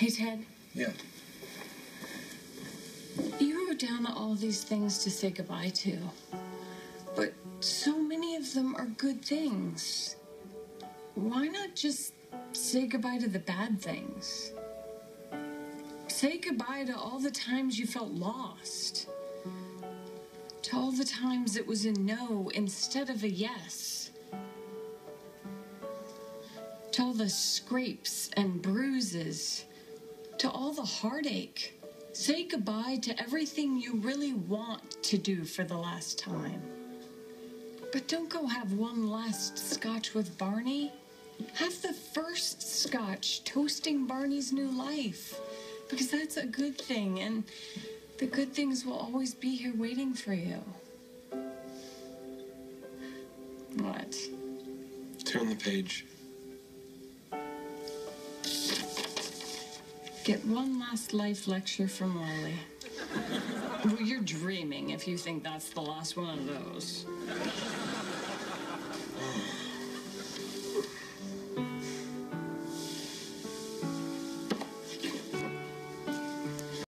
Hey, Ted. Yeah. You wrote down all these things to say goodbye to. But so many of them are good things. Why not just say goodbye to the bad things? Say goodbye to all the times you felt lost. To all the times it was a no instead of a yes. To all the scrapes and bruises. To all the heartache. Say goodbye to everything you really want to do for the last time. But don't go have one last scotch with Barney. Have the first scotch toasting Barney's new life. Because that's a good thing, and the good things will always be here waiting for you. What? Turn the page. Get one last life lecture from Wally. Well, you're dreaming if you think that's the last one of those.